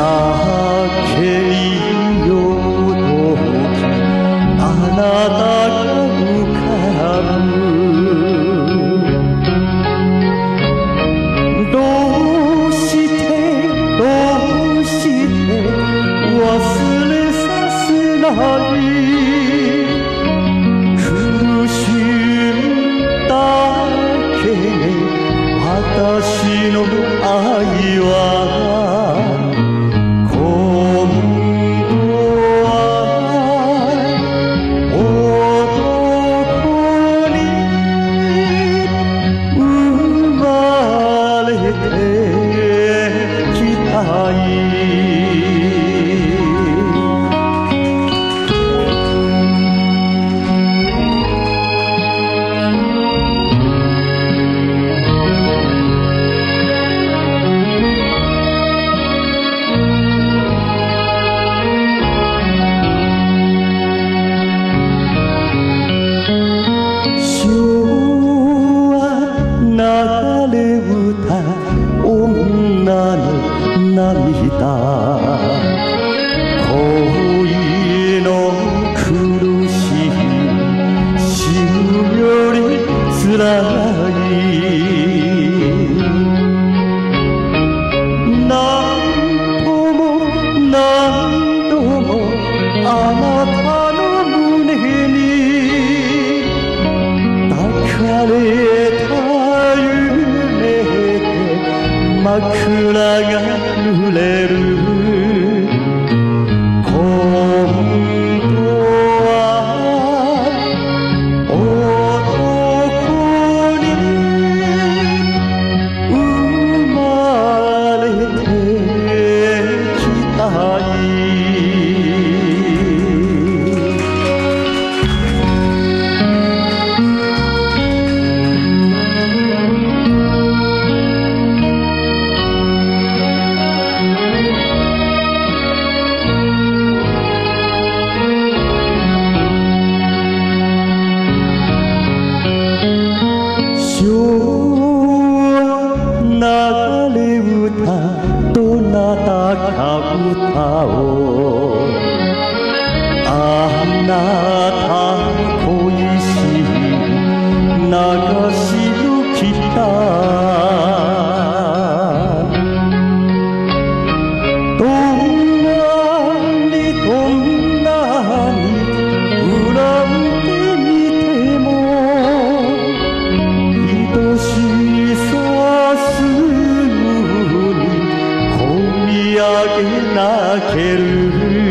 けいよとあなたが浮かぶどうして忘れさせない苦しんだけ私の愛は今度は男に生まれてきたい女の涙恋の苦しい死ぬよりつらい何度も何度もあなたの胸に抱かれた枕が濡れる今度は男に生まれてきたい流れ歌どなたか歌をあなた恋しい流しの来たどんなに恨んでみても愛しさすぐに込み上げ泣ける